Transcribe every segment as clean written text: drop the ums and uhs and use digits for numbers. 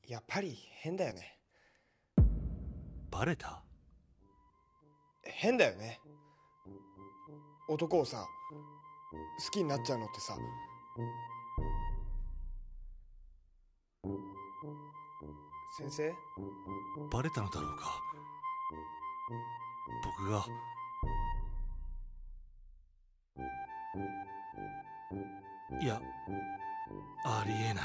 やっぱり変だよね。 バレた？ 変だよね。男をさ、好きになっちゃうのってさ。先生？ バレたのだろうか。僕がいや、ありえない。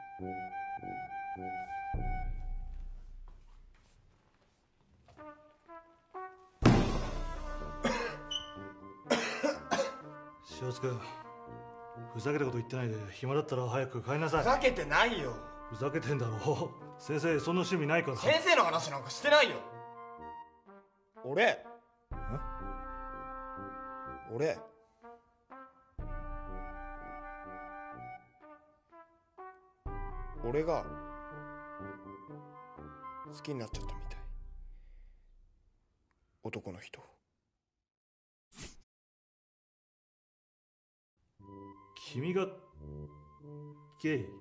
塩津君、ふざけたこと言ってないで、暇だったら早く帰りなさい。 ふざけてないよ。 ふざけてんだろう。先生そんな趣味ないから。 先生の話なんかしてないよ。俺が好きになっちゃったみたい、男の人。 君がゲイ？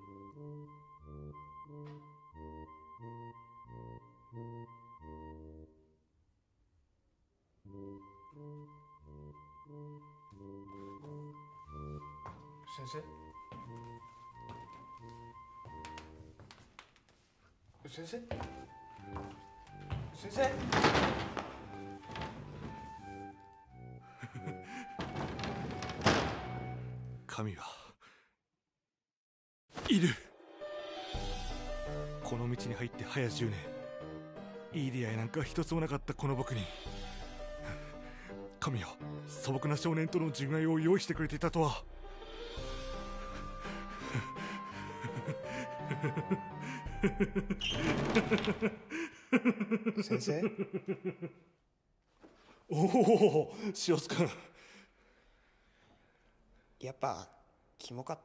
先生？先生？先生？ 神はいる。この道に入って早10年、いい出会いなんか一つもなかったこの僕に、神よ、素朴な少年との純愛を用意してくれていたとは。 先生？ おお、塩津君。 やっぱキモかった。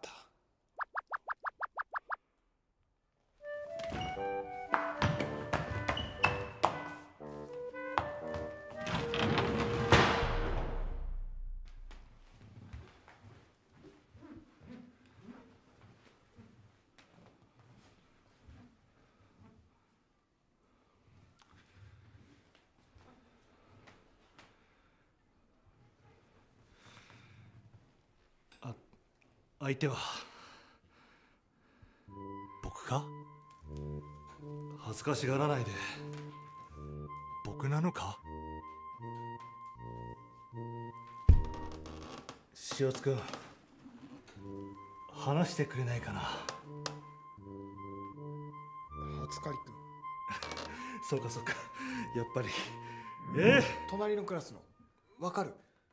相手は僕か？恥ずかしがらないで。僕なのか？塩津君、話してくれないかな。 初狩りくん。 そうかそうか、やっぱり。 隣のクラスの。わかる？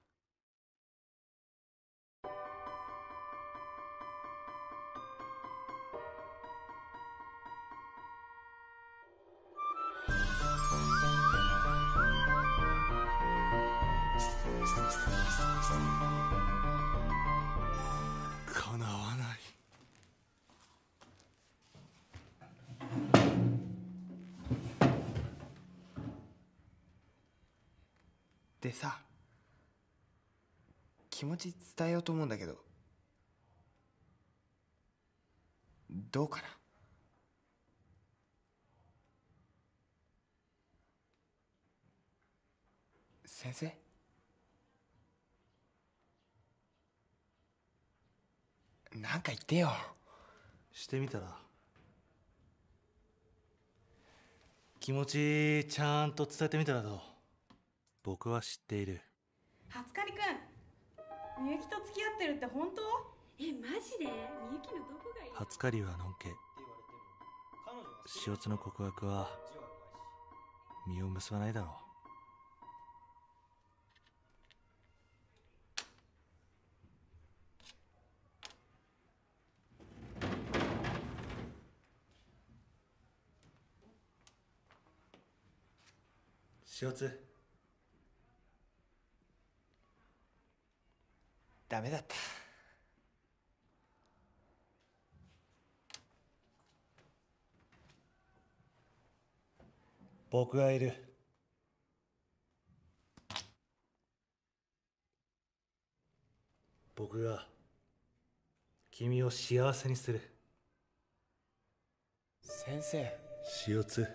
叶わない。 でさ、気持ち伝えようと思うんだけど、どうかな？先生？なんか言ってよ。 してみたら？気持ちちゃんと伝えてみたらどう？僕は知っている。 初狩りくん、みゆきと付き合ってるって本当？ マジで？みゆきのどこがいい？ 初狩りはのんけ。塩津の告白は実を結ばないだろう。塩津、 ダメだった。 僕がいる。僕が君を幸せにする。 先生。 塩津。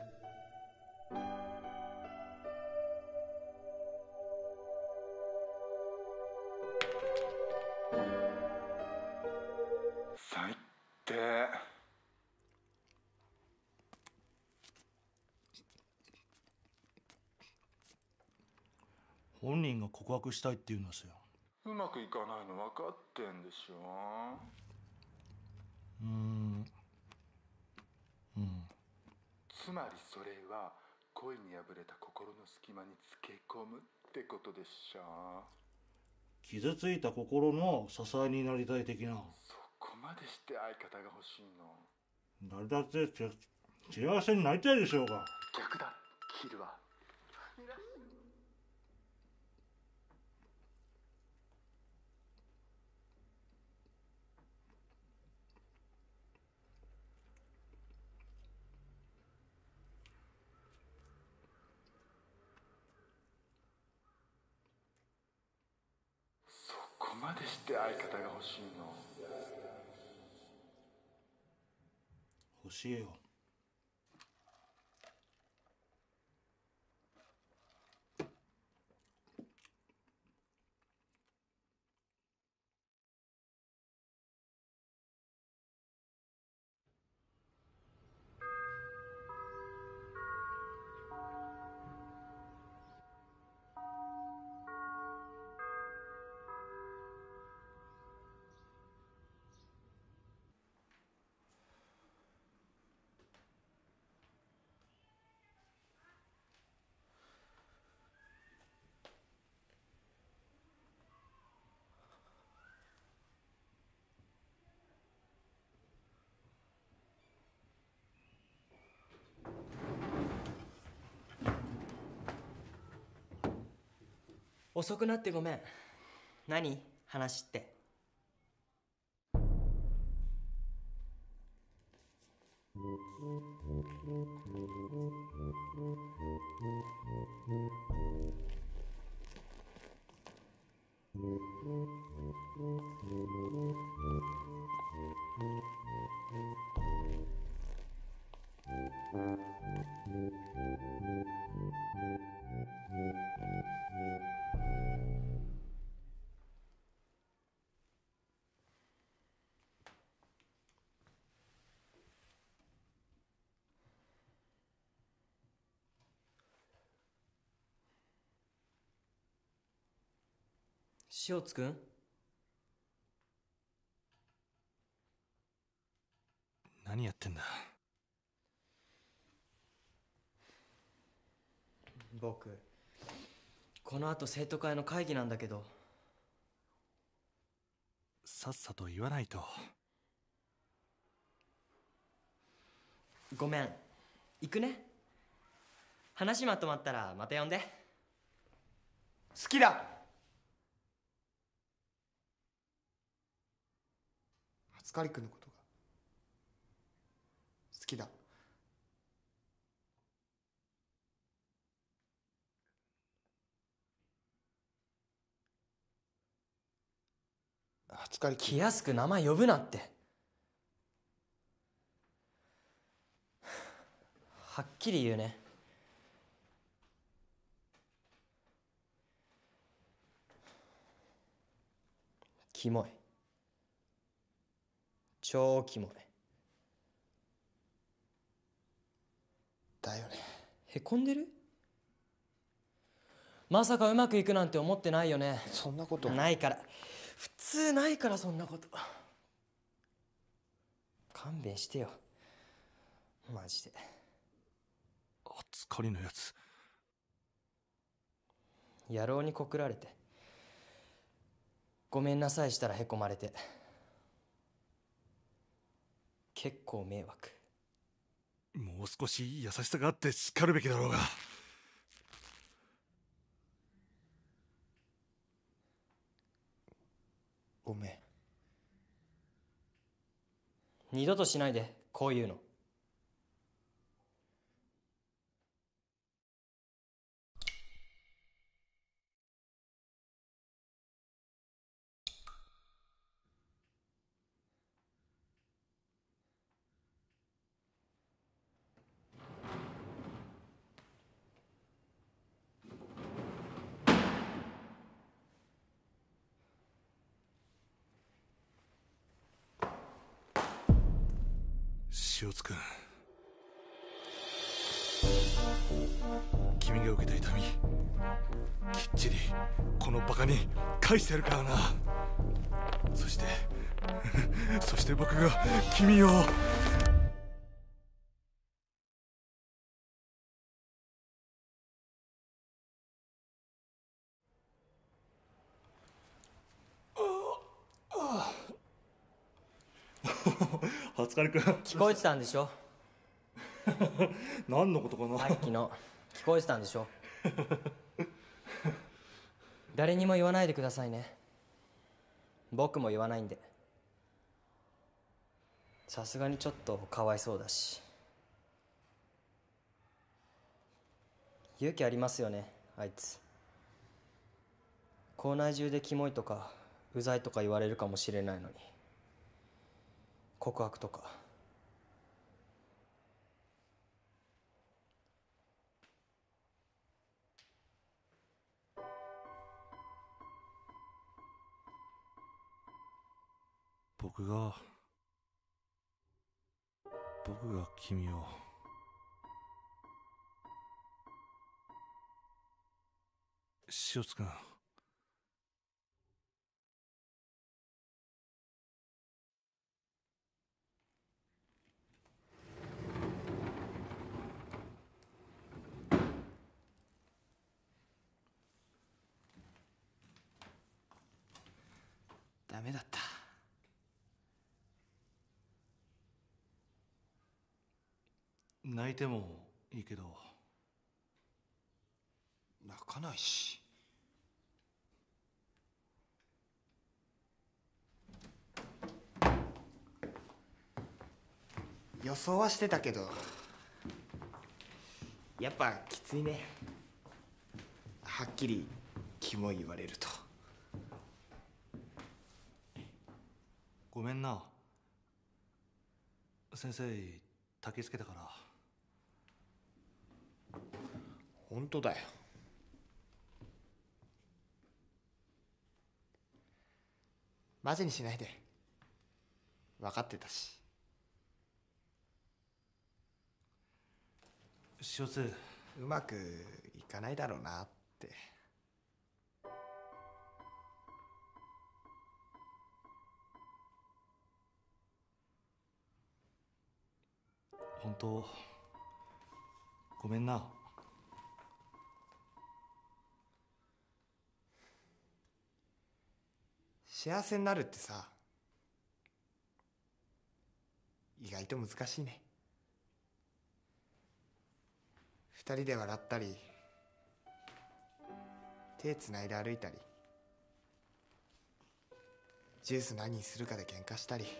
最低。 本人が告白したいって言うんですよ。 うまくいかないの分かってんでしょ。つまりそれは恋に破れた心の隙間につけ込むってことでしょ。 傷ついた心の支えになりたい的な。 そこまでして相方が欲しいの。 誰だって幸せになりたいでしょうが。 逆だ、キルは。そこまでして相方が欲しいの。 欲しいよ。 遅くなってごめん。何？話って。塩津くん？ 何やってんだ。 僕、この後生徒会の会議なんだけど。 さっさと言わないと。 ごめん、行くね。話まとまったらまた呼んで。 好きだ。初刈くんのことが好きだ。初刈くん。 気安く名前呼ぶなって。はっきり言うね。キモい。超キモい。 だよね。 へこんでる？まさかうまくいくなんて思ってないよね。 そんなことないから。普通ないから、そんなこと。勘弁してよ、マジで。 初刈りのやつ。 野郎に告られてごめんなさいしたらへこまれて、結構迷惑。 もう少し優しさがあって叱るべきだろうが。 ごめん。 二度としないで、こういうの。 塩津君、君が受けた痛みきっちりこのバカに返してやるからな。そしてそして僕が君を。初カル君、 聞こえてたんでしょ。 何のことかな。 さっきの聞こえてたんでしょ。誰にも言わないでくださいね。僕も言わないんで。さすがにちょっとかわいそうだし。勇気ありますよね、あいつ。校内中でキモいとかうざいとか言われるかもしれないのに、告白とか。 僕が君を。塩津君、 ダメだった。 泣いてもいいけど。 泣かないし。予想はしてたけど、やっぱきついね。はっきりキモい言われると。 ごめんな、先生焚きつけたから。 本当だよ。マジにしないで。分かってたし。 塩津、 うまくいかないだろうなって。 本当ごめんな。 幸せになるってさ、意外と難しいね。二人で笑ったり、手つないで歩いたり、ジュース何にするかで喧嘩したり。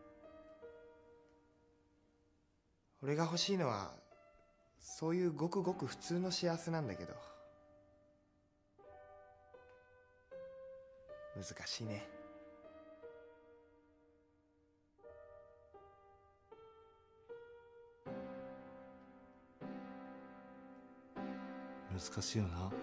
俺が欲しいのはそういうごくごく普通の幸せなんだけど、難しいね。 難しいよな。